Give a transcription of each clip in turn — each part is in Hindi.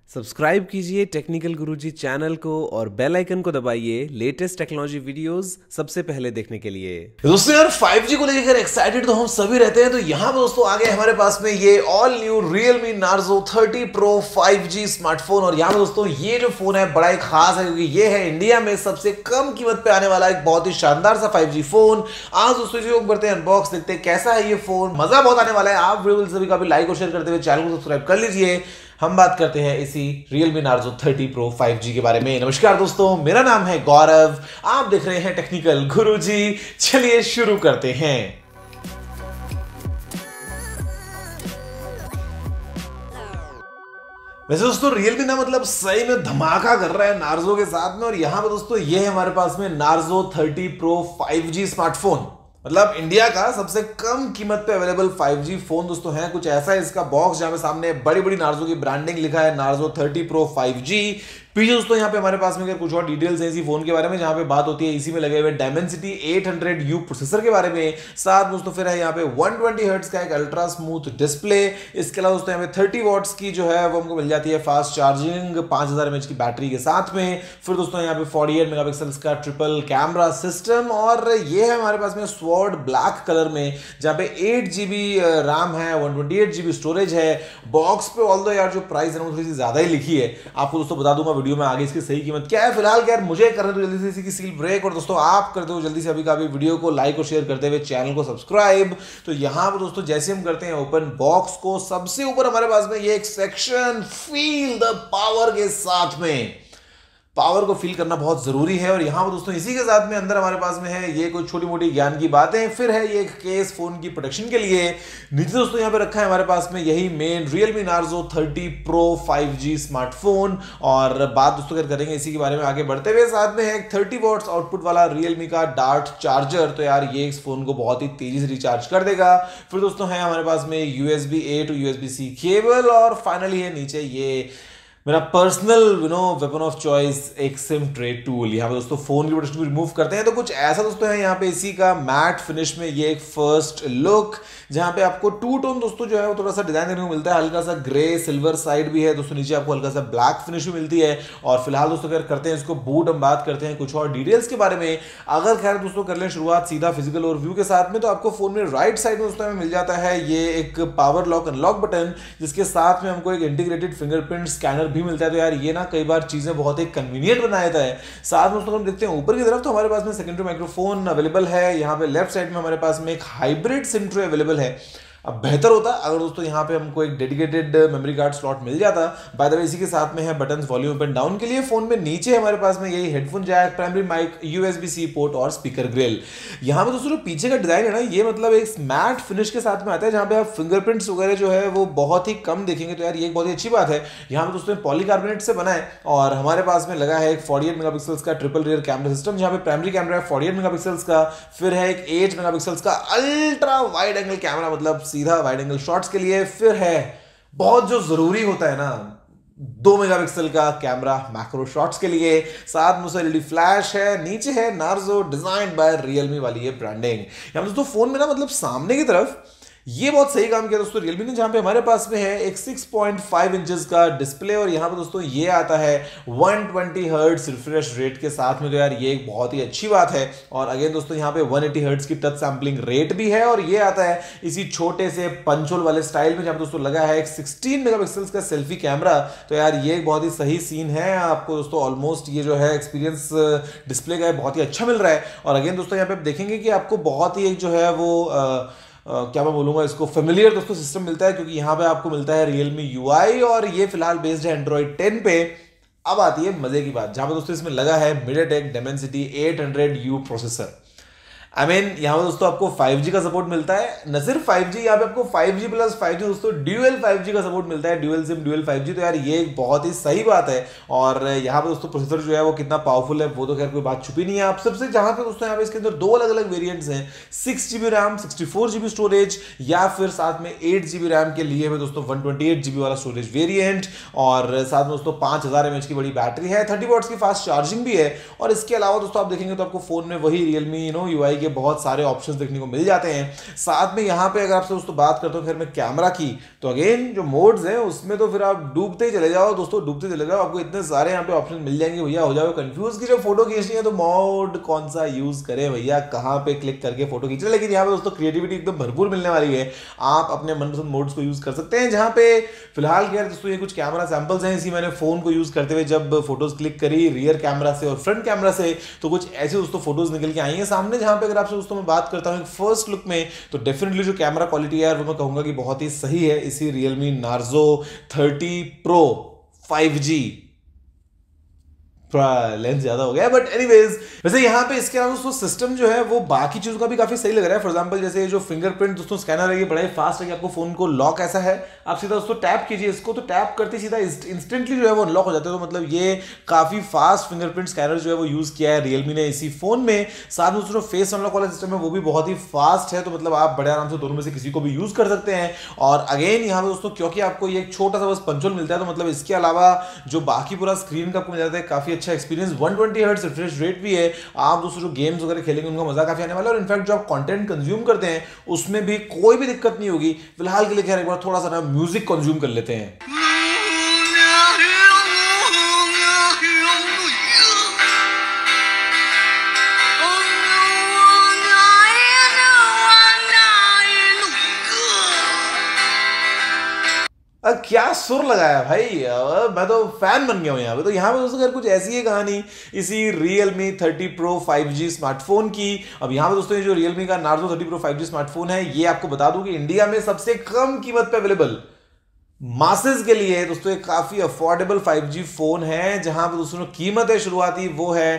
सब्सक्राइब कीजिए टेक्निकल गुरुजी चैनल को और बेल आइकन को दबाइए लेटेस्ट टेक्नोलॉजी वीडियोस सबसे पहले देखने के लिए। दोस्तों यार 5G को लेकर एक्साइटेड तो हम सभी रहते हैं। तो यहाँ पे दोस्तों आ गए हमारे पास में ये all new Realme Narzo 30 Pro 5G smartphone. और यहाँ पे दोस्तों ये जो फोन है बड़ा ही खास है क्योंकि ये है इंडिया में सबसे कम कीमत पे आने वाला एक बहुत ही शानदार सा 5G फोन। आज दोस्तों जो बढ़ते हैं अनबॉक्स, देखते हैं कैसा है ये फोन, मजा बहुत आने वाला है। आप वीडियो सभी का भी लाइक और शेयर करते हुए चैनल को सब्सक्राइब कर लीजिए। हम बात करते हैं इसी Realme Narzo 30 Pro 5G के बारे में। नमस्कार दोस्तों, मेरा नाम है गौरव, आप देख रहे हैं टेक्निकल गुरुजी। चलिए शुरू करते हैं। वैसे दोस्तों Realme ना मतलब सही में धमाका कर रहा है Narzo के साथ में। और यहां पर दोस्तों ये है हमारे पास में Narzo 30 Pro 5G स्मार्टफोन, मतलब इंडिया का सबसे कम कीमत पे अवेलेबल 5G फोन दोस्तों है। कुछ ऐसा है इसका बॉक्स जहां पे सामने बड़ी बड़ी नार्जो की ब्रांडिंग लिखा है Narzo 30 Pro 5G। पीछे दोस्तों यहाँ पे हमारे पास में कुछ और डिटेल्स हैं इसी फोन के बारे में, जहां पे बात होती है इसी में लगे हुए Dimensity 800U प्रोसेसर के बारे में। साथ दोस्तों फिर है यहाँ पे 120 हर्ट्ज का एक अल्ट्रा स्मूथ डिस्प्ले। इसके अलावा दोस्तों यहाँ पे 30 वॉट्स की जो है वो हमको मिल जाती है फास्ट चार्जिंग 5000 mAh की बैटरी के साथ में। फिर दोस्तों यहाँ पे 48 मेगापिक्सल्स का ट्रिपल कैमरा सिस्टम। और ये है हमारे पास में स्वॉर्ड ब्लैक कलर में, जहाँ पे 8GB रैम है, 128GB स्टोरेज है। बॉक्स पे ऑल्दो यार जो प्राइस है वो थोड़ी सी ज्यादा ही लिखी है। आपको दोस्तों बता दूंगा वीडियो में आगे इसकी सही कीमत क्या है। फिलहाल यार मुझे करने दो जल्दी से इसी की सील ब्रेक, और दोस्तों आप कर दो जल्दी से अभी का अभी वीडियो को लाइक और शेयर करते हुए चैनल को सब्सक्राइब। तो यहां पर दोस्तों जैसे हम करते हैं ओपन बॉक्स को, सबसे ऊपर हमारे पास में ये एक सेक्शन फील द पावर के साथ में, पावर को फील करना बहुत जरूरी है। और यहां पर दोस्तों इसी के साथ में अंदर हमारे पास में है ये कुछ छोटी मोटी ज्ञान की बातें। फिर है ये एक केस फोन की प्रोटेक्शन के लिए। नीचे दोस्तों यहां पे रखा है हमारे पास में यही main Realme Narzo 30 Pro 5G smartphone. और बात दोस्तों अगर करेंगे इसी के बारे में आगे बढ़ते हुए, साथ में है एक 30 वॉट्स आउटपुट वाला Realme का डार्ट चार्जर। तो यार ये इस फोन को बहुत ही तेजी से रिचार्ज कर देगा। फिर दोस्तों है हमारे पास में USB-A to USB-C केबल। और फाइनली है नीचे ये मेरा पर्सनल वेपन ऑफ चॉइस एक सिम ट्रे टूल। यहाँ पे दोस्तों फोन की प्रोटेक्शन को रिमूव करते हैं तो कुछ ऐसा दोस्तों है यहाँ पे इसी का मैट फिनिश में ये एक फर्स्ट लुक, जहाँ पे आपको टू टोन दोस्तों जो है वो थोड़ा सा डिजाइन देखने को मिलता है। हल्का सा ग्रे सिल्वर साइड भी है दोस्तों, नीचे आपको हल्का सा ब्लैक फिनिश भी मिलती है। और फिलहाल दोस्तों अगर करते हैं इसको बूट, हम बात करते हैं कुछ और डिटेल्स के बारे में। अगर खैर दोस्तों कर लें शुरुआत सीधा फिजिकल ओवरव्यू के साथ में, तो आपको फोन में राइट साइड में दोस्तों मिल जाता है ये एक पावर लॉक अनलॉक बटन, जिसके साथ में हमको एक इंटीग्रेटेड फिंगरप्रिंट स्कैनर भी मिलता है। तो यार ये ना कई बार चीजें बहुत ही कन्वीनियंट बना देता है। साथ में दोस्तों हम देखते हैं ऊपर की तरफ तो हमारे पास में सेकेंडरी माइक्रोफोन अवेलेबल है। यहाँ पे लेफ्ट साइड में हमारे पास में एक हाइब्रिड सिम ट्रे अवेलेबल है। अब बेहतर होता अगर दोस्तों यहाँ पे हमको एक डेडिकेटेड मेमोरी कार्ड स्लॉट मिल जाता। बाय द वे इसी के साथ में है buttons volume up and down के लिए। फोन में नीचे हमारे पास में यही headphone jack, primary mic, USB-C port और स्पीकर ग्रिल। यहाँ पे दोस्तों जो पीछे का डिजाइन है ना, ये मतलब एक मैट फिनिश के साथ में आता है, जहाँ पे आप फिंगरप्रिंट्स वगैरह जो है वो बहुत ही कम देखेंगे। तो यार ये एक बहुत ही अच्छी बात है। यहाँ पे दोस्तों पॉलीकार्बोनेट से बना है। और हमारे पास में लगा है एक 48 मेगापिक्सल्स का ट्रिपल रियर कैमरा सिस्टम, जहाँ पे प्राइमरी कैमरा है 48 मेगापिक्सल्स का। फिर है एक 8 मेगापिक्सल्स का अल्ट्रा वाइड एंगल कैमरा, मतलब सीधा वाइड एंगल शॉट्स के लिए। फिर है बहुत जो जरूरी होता है ना 2 मेगापिक्सल का कैमरा मैक्रो शॉट्स के लिए। साथ में LED फ्लैश है। नीचे है Narzo डिजाइन्ड बाय Realme वाली ये ब्रांडिंग। यहाँ दोस्तों फोन में ना मतलब सामने की तरफ ये बहुत सही काम किया दोस्तों Realme ने, जहां पे हमारे पास में है एक 6.5 इंचेस का डिस्प्ले। और यहां पे दोस्तों ये आता है 120 हर्ट्ज रिफ्रेश रेट के साथ में। तो यार ये एक बहुत ही अच्छी बात है। और अगेन दोस्तों यहाँ पे 180 हर्ट्ज की टच सैंपलिंग रेट भी है। और ये आता है इसी छोटे से पंच होल वाले स्टाइल में, जहां पे दोस्तों लगा है एक 16 मेगापिक्सल्स का सेल्फी कैमरा। तो यार ये एक बहुत ही सही सीन है। आपको दोस्तों ऑलमोस्ट ये जो है एक्सपीरियंस डिस्प्ले का बहुत ही अच्छा मिल रहा है। और अगेन दोस्तों यहाँ पे आप देखेंगे कि आपको बहुत ही एक जो है वो क्या मैं बोलूंगा इसको फेमिलियर दोस्तों सिस्टम मिलता है, क्योंकि यहाँ पे आपको मिलता है Realme UI। और ये फिलहाल बेस्ड है Android 10 पे। अब आती है मजे की बात, जहां पे दोस्तों इसमें लगा है MediaTek Dimensity 800U प्रोसेसर। यहाँ पे दोस्तों आपको 5G का सपोर्ट मिलता है। न सिर्फ 5G, यहाँ पे आपको 5G प्लस 5G दोस्तों ड्यूअल 5G का सपोर्ट मिलता है, ड्यूअल सिम ड्यूअल 5G। तो यार ये एक बहुत ही सही बात है। और यहाँ पे दोस्तों प्रोसेसर जो है वो कितना पावरफुल है वो तो खैर कोई बात छुपी नहीं है आप सबसे। जहां पे दोस्तों यहाँ पे इसके अंदर दो अलग अलग वेरिएंट्स हैं, 6GB रैम 64GB स्टोरेज, या फिर साथ में 8GB रैम के लिए दोस्तों 128GB वाला स्टोरेज वेरिएंट। और साथ में दोस्तों 5000 mAh की बड़ी बैटरी है, 30 वॉट्स की फास्ट चार्जिंग भी है। और इसके अलावा दोस्तों आप देखेंगे तो आपको फोन में वही Realme UI के बहुत सारे ऑप्शंस देखने को मिल जाते हैं। साथ में यहाँ पे अगर आपसे दोस्तों बात करता हूँ फिर मैं कैमरा की, तो अगेन जो मोड्स हैं उसमें तो फिर आप डूबते ही चले जाओ दोस्तों, डूबते चले जाओ, आपको इतने सारे यहाँ पे ऑप्शन मिल जाएंगे भैया, हो जाओ कंफ्यूज कि जब फोटो खींचनी है तो मोड कौन सा यूज करें भैया, कहाँ पे क्लिक करके फोटो खींचना। लेकिन यहाँ पे दोस्तों क्रिएटिविटी एकदम भरपूर मिलने वाली है, आप अपने मनपसंद मोड्स को यूज कर सकते हैं। जहाँ पे फिलहाल क्या दोस्तों ये कुछ कैमरा सैंपल्स हैं, इसी मैंने फोन को यूज करते हुए जब फोटोज क्लिक करी रियर कैमरा से और फ्रंट कैमरा से, तो कुछ ऐसे दोस्तों फोटोज निकल के आई हैं सामने। जहां पे अगर आपसे दोस्तों मैं बात करता हूं फर्स्ट लुक में, तो डेफिनेटली जो कैमरा क्वालिटी है वो मैं कहूंगा कि बहुत ही सही है इसी Realme Narzo 30 Pro 5G। थोड़ा लेंस ज्यादा हो गया बट एनीवेज, वैसे यहाँ पे इसके अलावा दोस्तों सिस्टम जो है वो बाकी चीजों का भी काफी सही लग रहा है। फॉर एग्जांपल जैसे जो फिंगरप्रिंट दोस्तों स्कैनर है ये बड़ा ही फास्ट है कि आपको फोन को लॉक ऐसा है, आप सीधा दोस्तों टैप कीजिए इसको, तो टैप करते सीधा इंस्टेंटली जो है वो अनलॉक हो जाता है। तो मतलब ये काफी फास्ट फिंगरप्रिंट स्कैनर जो है वो यूज किया है Realme ने इसी फोन में। साथ में दोस्तों फेस अनलॉक वाला सिस्टम है वो भी बहुत ही फास्ट है, तो मतलब आप बड़े आराम से दोनों में से किसी को भी यूज कर सकते हैं। और अगेन यहाँ पे दोस्तों क्योंकि आपको ये एक छोटा सा बस पंचोल मिलता है, तो मतलब इसके अलावा जो बाकी पूरा स्क्रीन का आपको मिल जाता है काफी अच्छा एक्सपीरियंस। 120 हर्ट्ज रिफ्रेश रेट भी है, आप दोस्तों जो गेम्स वगैरह खेलेंगे उनका मजा काफी आने वाला है। और इनफैक्ट जो आप कंटेंट कंज्यूम करते हैं उसमें भी कोई भी दिक्कत नहीं होगी। फिलहाल के लिए खैर एक बार थोड़ा सा ना म्यूजिक कंज्यूम कर लेते हैं। क्या सुर लगाया भाई, मैं तो फैन बन गया हूं यहाँ पे। तो यहाँ पे दोस्तों अगर कुछ ऐसी है कहानी इसी Realme 30 Pro 5G स्मार्टफोन की। अब यहाँ पे दोस्तों ये जो Realme का Narzo 30 Pro 5G स्मार्टफोन है ये आपको बता दूं कि इंडिया में सबसे कम कीमत पे अवेलेबल मासेस के लिए दोस्तों एक काफी अफोर्डेबल 5G फोन है, जहां पर दोस्तों कीमत है शुरुआती वो है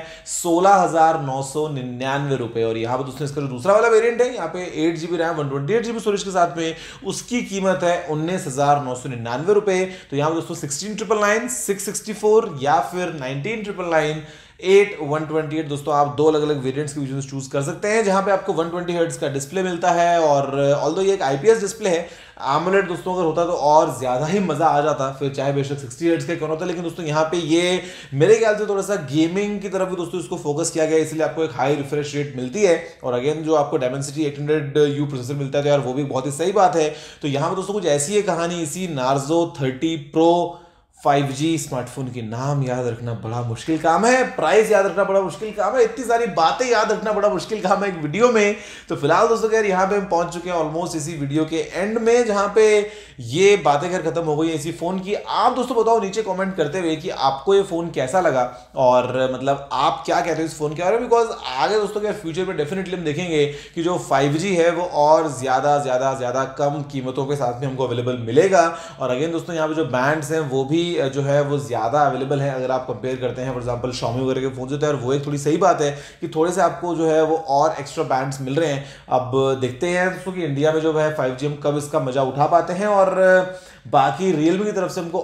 16,999 रुपए। और यहाँ पर दोस्तों इसका जो दूसरा वाला वेरिएंट है यहाँ पे 8GB रैम 128GB स्टोरेज के साथ में, उसकी कीमत है 19,999 रुपए। तो यहाँ पर दोस्तों 16,999, 664 या फिर 19,999 8/128 दोस्तों आप दो अलग अलग वेरिएंट्स के बीच में चूज कर सकते हैं, जहां पे आपको 120 हर्ट्ज का डिस्प्ले मिलता है। और ऑल्दो ये एक IPS डिस्प्ले है, AMOLED दोस्तों अगर होता तो और ज्यादा ही मजा आ जाता, फिर चाहे बेशक 60 हर्ट्ज का क्यों होता। लेकिन दोस्तों यहाँ पे ये मेरे ख्याल से थोड़ा सा गेमिंग की तरफ भी दोस्तों इसको फोकस किया गया, इसलिए आपको एक हाई रिफ्रेश रेट मिलती है। और अगेन जो आपको Dimensity 800U प्रोसेसर मिलता है तो यार वो भी बहुत ही सही बात है। तो यहाँ पे दोस्तों कुछ ऐसी है कहानी इसी Narzo 30 Pro 5G स्मार्टफोन के नाम याद रखना बड़ा मुश्किल काम है, प्राइस याद रखना बड़ा मुश्किल काम है, इतनी सारी बातें याद रखना बड़ा मुश्किल काम है एक वीडियो में। तो फिलहाल दोस्तों यार यहाँ पे हम पहुंच चुके हैं ऑलमोस्ट इसी वीडियो के एंड में, जहां पे ये बातें खैर खत्म हो गई है इसी फोन की। आप दोस्तों बताओ नीचे कमेंट करते हुए कि आपको ये फोन कैसा लगा और मतलब आप क्या कहते हो इस फोन के बारे में। बिकॉज आगे दोस्तों क्या फ्यूचर में डेफिनेटली हम देखेंगे कि जो 5G है वो और ज्यादा कम कीमतों के साथ में हमको अवेलेबल मिलेगा। और अगेन दोस्तों यहाँ पे जो बैंड्स हैं वो भी जो है वो ज्यादा अवेलेबल है अगर आप कंपेयर करते हैं फॉर एग्जांपल Xiaomi वगैरह के फोन होते हैं। और वो एक थोड़ी सही बात है कि थोड़े से आपको जो है वो और एक्स्ट्रा बैंड्स मिल रहे हैं। अब देखते हैं दोस्तों कि इंडिया में जो है 5G हम कब इसका मजा उठा पाते हैं और बाकी Realme की तरफ से हमको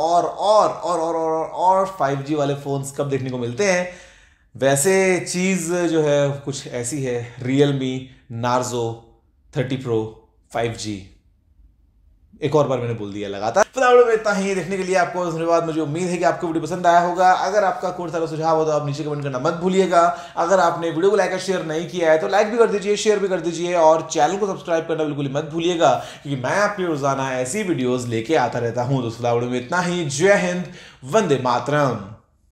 और 5G वाले फोन्स कब देखने को मिलते हैं। वैसे चीज जो है कुछ ऐसी है Realme Narzo 30 Pro 5G। एक और बार मैंने बोल दिया लगातार। फिलहाल में इतना ही, देखने के लिए आपको धन्यवाद। मुझे उम्मीद है कि आपको वीडियो पसंद आया होगा। अगर आपका कोई सारा सुझाव हो तो आप नीचे कमेंट करना मत भूलिएगा। अगर आपने वीडियो को लाइक और शेयर नहीं किया है तो लाइक भी कर दीजिए, शेयर भी कर दीजिए और चैनल को सब्सक्राइब करना बिल्कुल मत भूलिएगा, क्योंकि मैं आपके रोजाना ऐसी वीडियोस लेके आता रहता हूं। तो फिलहाल में इतना ही। जय हिंद, वंदे मातरम।